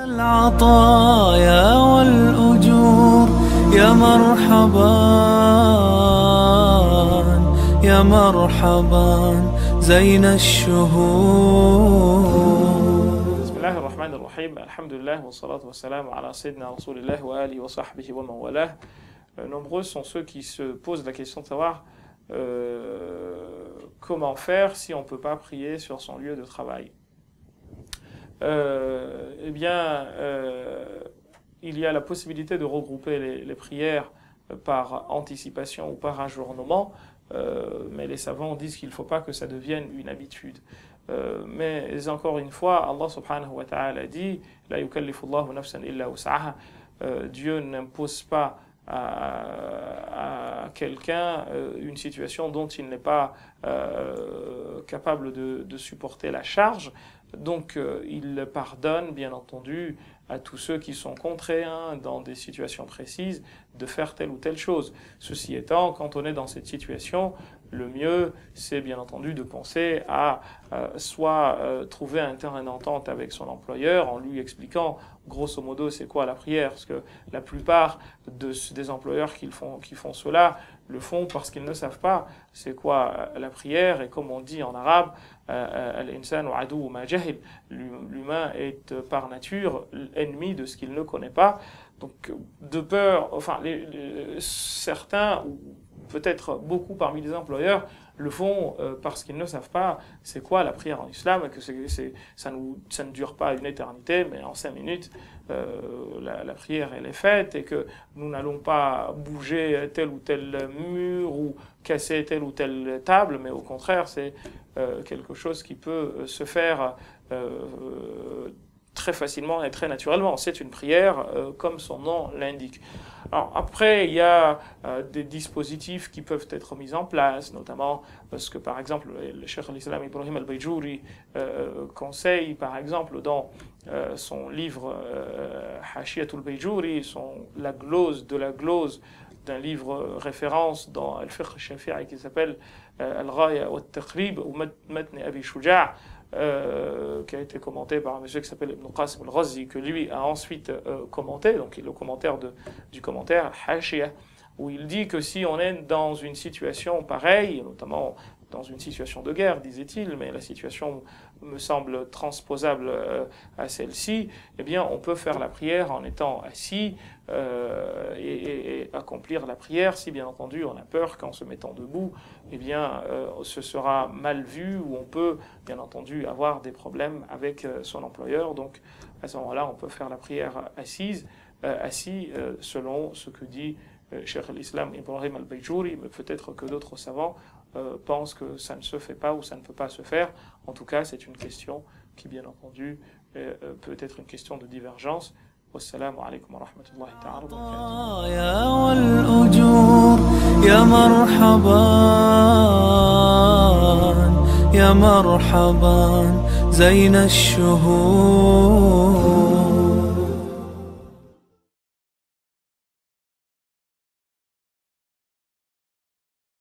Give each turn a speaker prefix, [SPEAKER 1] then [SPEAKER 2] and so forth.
[SPEAKER 1] العطايا والأجور يا مرحبا يا مرحبا زين الشهور.
[SPEAKER 2] بسم الله الرحمن الرحيم. الحمد لله والصلاة والسلام على سيدنا رسول الله wa alihi wa sahbihi wa man walah. Nombreux sont ceux qui se posent la question de savoir comment faire si on ne peut pas prier sur son lieu de travail. Il y a la possibilité de regrouper les prières par anticipation ou par ajournement, mais les savants disent qu'il ne faut pas que ça devienne une habitude. Mais encore une fois, Allah subhanahu wa ta'ala dit La yukallifu Allahu nafsan illa wus'aha. Dieu n'impose pas à quelqu'un une situation dont il n'est pas capable de supporter la charge. Donc il pardonne bien entendu à tous ceux qui sont contraints dans des situations précises de faire telle ou telle chose. Ceci étant, quand on est dans cette situation, le mieux c'est bien entendu de penser à soit trouver un terrain d'entente avec son employeur en lui expliquant grosso modo c'est quoi la prière, parce que la plupart des employeurs qui font cela le font parce qu'ils ne savent pas c'est quoi la prière, et comme on dit en arabe, al-insanu aduwwu ma jahil, l'humain est par nature ennemi de ce qu'il ne connaît pas. Donc de peur, enfin certains, ou peut-être beaucoup parmi les employeurs, le font parce qu'ils ne savent pas c'est quoi la prière en islam, et que ça ne dure pas une éternité, mais en 5 minutes la prière elle est faite, et que nous n'allons pas bouger tel ou tel mur ou casser telle ou telle table, mais au contraire c'est quelque chose qui peut se faire très facilement et très naturellement. C'est une prière comme son nom l'indique. Alors après, il y a des dispositifs qui peuvent être mis en place, notamment parce que par exemple le Cheikh al-Islam Ibrahim al-Bayjouri conseille par exemple dans son livre Hashiyatul Bayjouri, la glose de la glose d'un livre référence dans Al-Fiqh al-Shafi'i qui s'appelle Al-Ghaya wa al-Taqrib ou Matn Abi Shuja', qui a été commenté par un monsieur qui s'appelle Ibn Qasim al-Ghazi, que lui a ensuite commenté, donc le commentaire du commentaire Hashiyah, où il dit que si on est dans une situation pareille, notamment dans une situation de guerre, disait-il, mais la situation me semble transposable à celle-ci, eh bien on peut faire la prière en étant assis et accomplir la prière. Si bien entendu on a peur qu'en se mettant debout, eh bien ce sera mal vu, ou on peut bien entendu avoir des problèmes avec son employeur. Donc à ce moment-là on peut faire la prière assis selon ce que dit Cheikh al-Islam Ibrahim al-Bayjouri, mais peut-être que d'autres savants pensent que ça ne se fait pas ou ça ne peut pas se faire. En tout cas, c'est une question qui, bien entendu, peut être une question de divergence. Wassalamu alaikum wa rahmatullahi ta'ala wa barakatuh.